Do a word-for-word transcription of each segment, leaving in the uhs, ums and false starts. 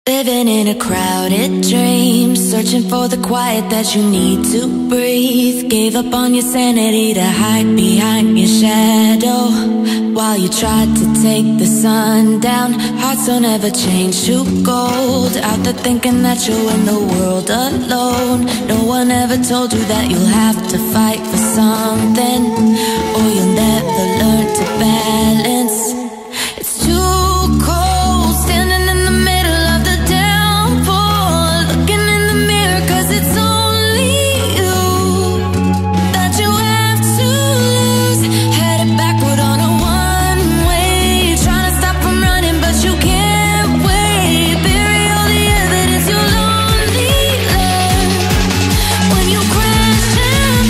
Living in a crowded dream, searching for the quiet that you need to breathe. Gave up on your sanity to hide behind your shadow, while you tried to take the sun down. Hearts don't ever change to gold, out there thinking that you're in the world alone. No one ever told you that you'll have to fight for something, or you'll never learn to balance. It's too cold standing in the middle of the downpour, looking in the mirror, cause it's only you that you have to lose. Headed backward on a one-way, trying to stop from running but you can't wait. Bury all the evidence, you'll only learn when you crash and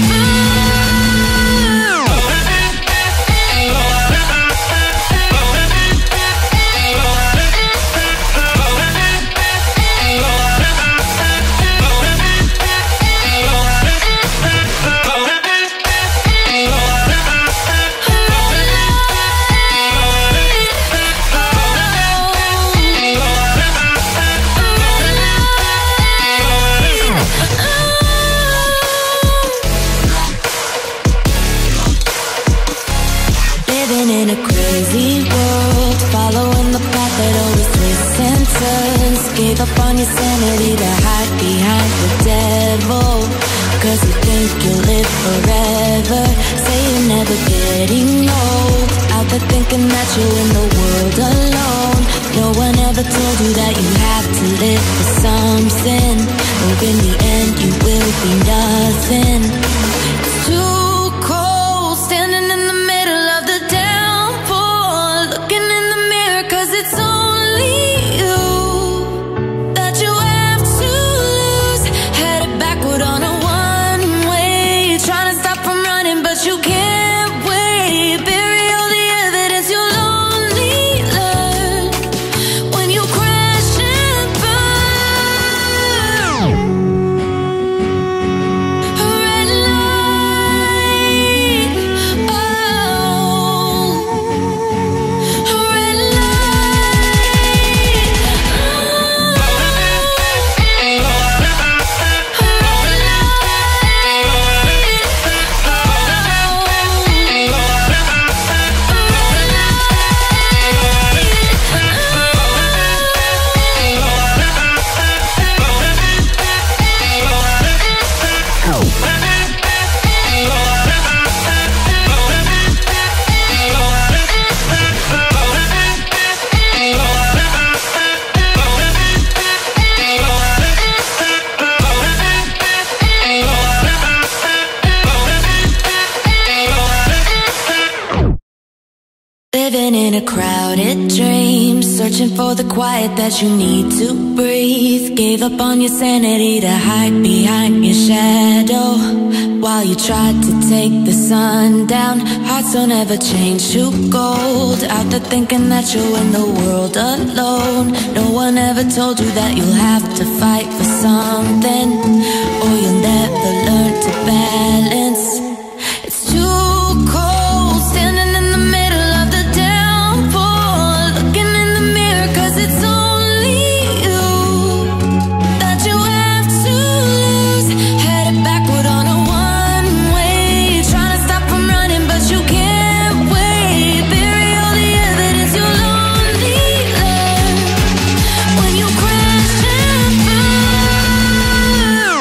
burn. Living in a crazy world, following the path that always twists and turns. Gave up on your sanity to hide behind the devil, cause you think you'll live forever. Say you're never getting old, out there thinking that you're in the world alone. No one ever told you that you have to live for something, or in the end you will be nothing. It's too cold standing in the middle of the downpour, looking in the mirror, cause it's only you that you have to lose. Headed backward on a one-way, trying to stop from running but you can't wait. Bury all the evidence, you'll only learn when you crash and burn. Red light, oh, red light, Living in a crowded dream, searching for the quiet that you need to breathe. Gave up on your sanity to hide behind your shadow, while you tried to take the sun down. Hearts don't ever change to gold, out there thinking that you're in the world alone. No one ever told you that you'll have to fight for something, or you'll never learn to balance. It's too cold standing in the middle of the downpour, looking in the mirror, cause it's only you that you have to lose. Headed backward on a one-way, trying to stop from running but you can't wait. Bury all the evidence, you'll only learn when you crash and burn.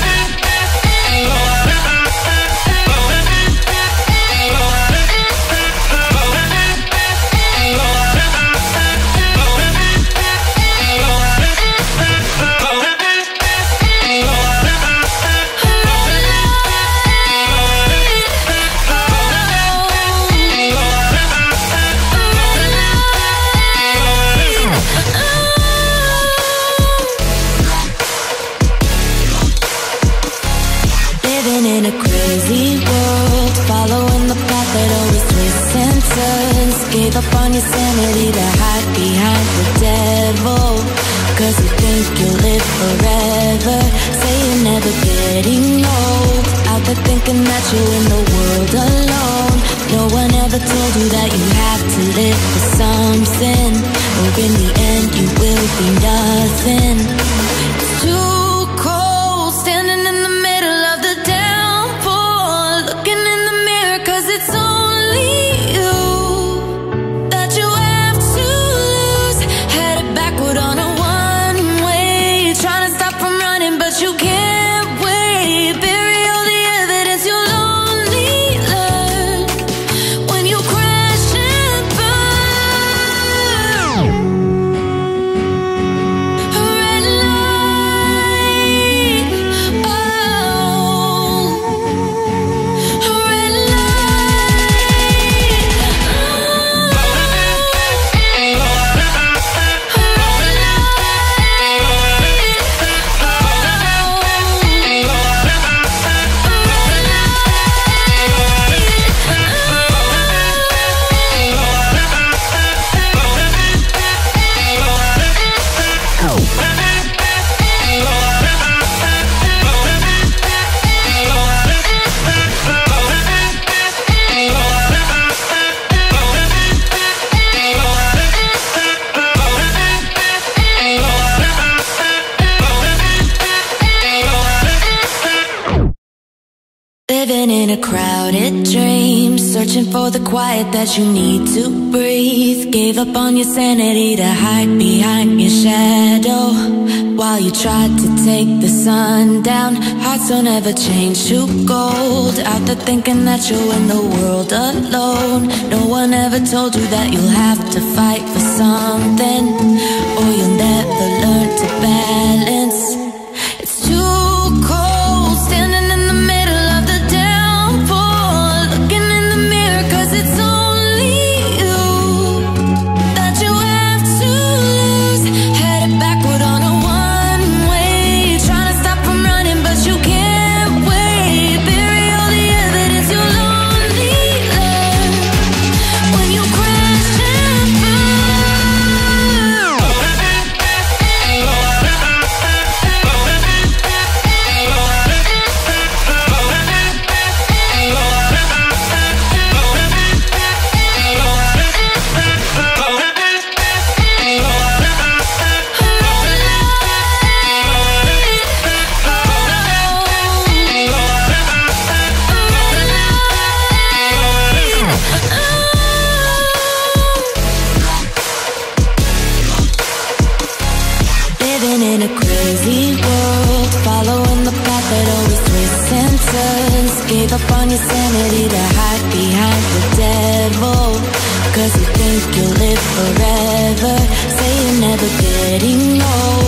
Living in a crazy world, following the path that always twists and turns. Gave up on your sanity to hide behind the devil, cause you think you'll live forever. Say you're never getting old, out there thinking that you're in the world alone. No one ever told you that you have to live for something, or in the end you will be nothing. It's too cold standing in the middle of the downpour, looking in the mirror cause it's only you that you have to lose. Headed backward on a one-way, trying to stop from running but you can't wait. Bury all the evidence you'll only learn when you crash and burn. A red light, oh, a red light, oh, a red living in a crowded dream, searching for the quiet that you need to breathe. Gave up on your sanity to hide behind your shadow, while you tried to take the sun down. Hearts don't ever change to gold, out there thinking that you're in the world alone. No one ever told you that you'll have to fight for something, or you'll never learn to balance. It's too cold standing in the middle of the downpour, looking in the mirror cause it's only you that you have to lose. Headed backward on a one-way, trying to stop from running but you can't wait. Bury all the evidence you'll only learn when you crash and burn. Living in a crazy world, following the path that always twists and turns. Gave up on your sanity to hide behind the devil, cause you think you'll live forever. Say you're never getting old,